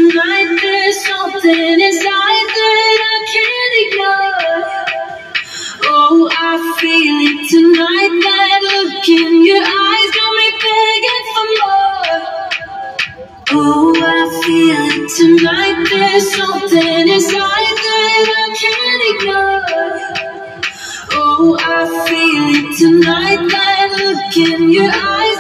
tonight. There's something inside that I can't ignore. Oh, I feel it tonight. That look in your eyes got me begging for more. Oh, I feel it tonight. There's something inside that I can't ignore. Oh, I feel it tonight. That look in your eyes